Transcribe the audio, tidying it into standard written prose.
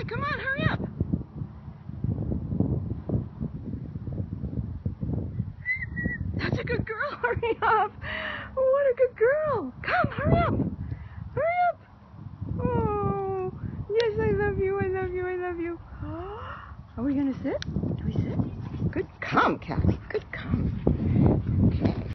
Callie, come on, hurry up. That's a good girl. Hurry up. What a good girl. Come, hurry up. Hurry up. Oh, yes, I love you. I love you. I love you. Are we going to sit? Do we sit? Good. Come, Callie. Good. Come. Okay.